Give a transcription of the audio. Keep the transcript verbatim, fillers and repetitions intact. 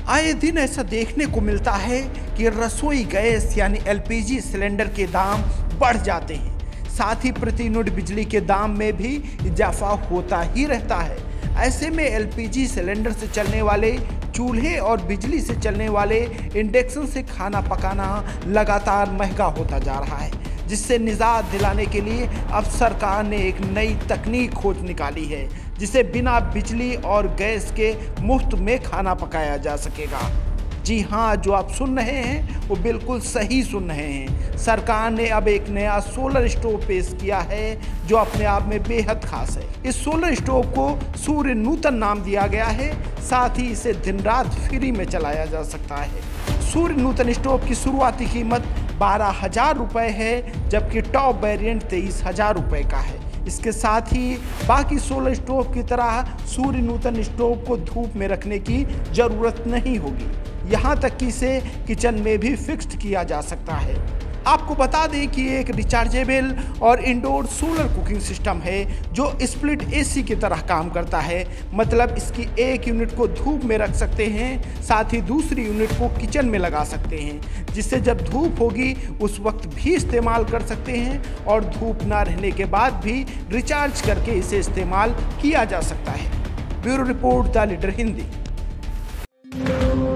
आए दिन ऐसा देखने को मिलता है कि रसोई गैस यानी एलपीजी सिलेंडर के दाम बढ़ जाते हैं, साथ ही प्रति यूनिट बिजली के दाम में भी इजाफा होता ही रहता है। ऐसे में एलपीजी सिलेंडर से चलने वाले चूल्हे और बिजली से चलने वाले इंडक्शन से खाना पकाना लगातार महंगा होता जा रहा है, जिससे निजात दिलाने के लिए अब सरकार ने एक नई तकनीक खोज निकाली है, जिसे बिना बिजली और गैस के मुफ्त में खाना पकाया जा सकेगा। जी हाँ, जो आप सुन रहे हैं वो बिल्कुल सही सुन रहे हैं। सरकार ने अब एक नया सोलर स्टोव पेश किया है, जो अपने आप में बेहद खास है। इस सोलर स्टोव को सूर्य नूतन नाम दिया गया है, साथ ही इसे दिन रात फ्री में चलाया जा सकता है। सूर्य नूतन स्टोव की शुरुआती कीमत बारह हजार रुपये है, जबकि टॉप वेरिएंट तेईस हजार रुपये का है। इसके साथ ही बाकी सोलर स्टोव की तरह सूर्य नूतन स्टोव को धूप में रखने की ज़रूरत नहीं होगी, यहाँ तक कि इसे किचन में भी फिक्स्ड किया जा सकता है। आपको बता दें कि ये एक रिचार्जेबल और इंडोर सोलर कुकिंग सिस्टम है, जो स्प्लिट एसी की तरह काम करता है। मतलब इसकी एक यूनिट को धूप में रख सकते हैं, साथ ही दूसरी यूनिट को किचन में लगा सकते हैं, जिससे जब धूप होगी उस वक्त भी इस्तेमाल कर सकते हैं और धूप ना रहने के बाद भी रिचार्ज करके इसे इस्तेमाल किया जा सकता है। Bureau report, the leader Hindi.